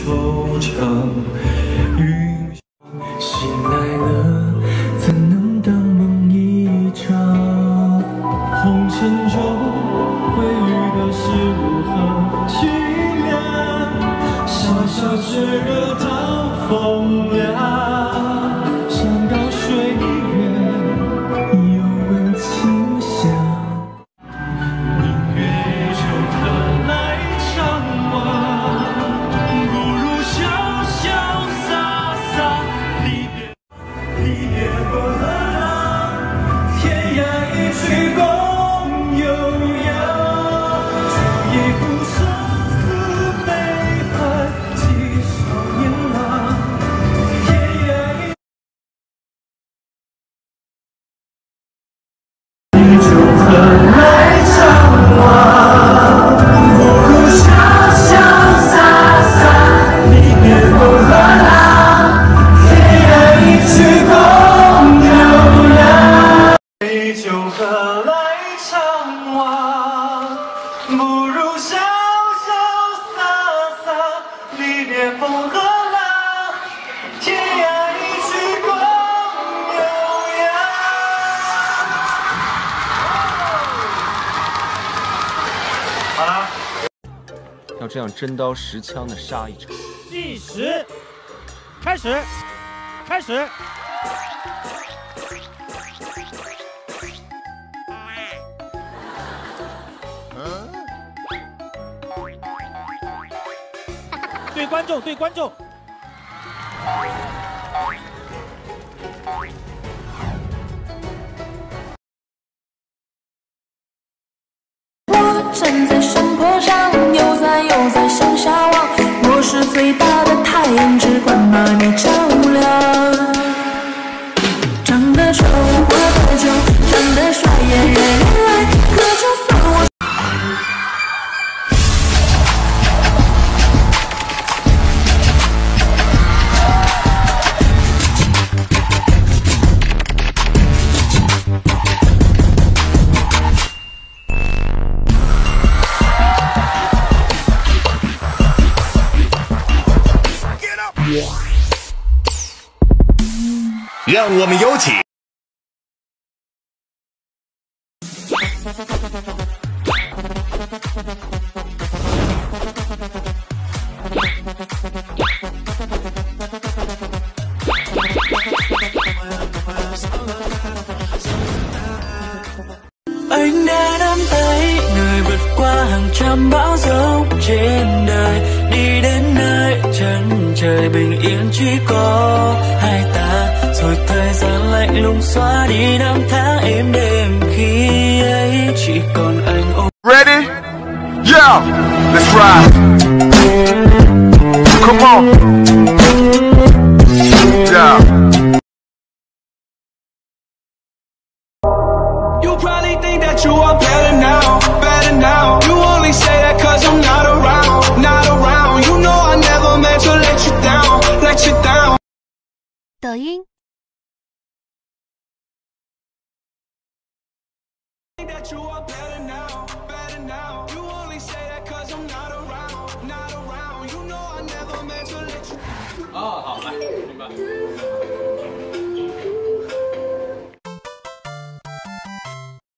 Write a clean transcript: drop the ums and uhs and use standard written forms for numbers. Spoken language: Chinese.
惆怅。云醒来了，怎能当梦一场？红尘中会遇的是如何凄凉？小小炙热到风凉，山高水远，又闻清香。明月依旧，何来长望？不如潇潇洒洒，离别后何浪？天涯一曲共悠扬。煮一壶长河背叛，几少年郎。天涯一就何来长望？不如潇潇洒洒，离别后何浪？天涯一曲共悠扬。就何来长望？不如潇潇洒洒，离别后何浪？天涯一曲共悠扬。好了。 要这样真刀实枪的杀一场。 计时，开始，开始。对观众，对观众。 我站在山坡上，悠哉向下望。我是最大的太阳，只管把你照亮。长得丑话多久，长得帅也人人爱，可就算我。 让我们有请 anh đã nắm tay người vượt qua hàng trăm bão giông trên đời, đi đến nơi chân trời bình yên chỉ có hai ta. Rồi thời gian lạnh lùng xóa đi năm tháng êm đềm, khi ấy chỉ còn anh ôm. Ready? Yeah, let's ride. Come on. Yeah. You probably think that you are better now, better now. You only say that cause I'm not around, not around. You know I never meant to let you down, let you down. 抖音。 That you are better now, better now. You only say that cause I'm not around, not around. You know I never meant to let you down. 哦，好，来，明白。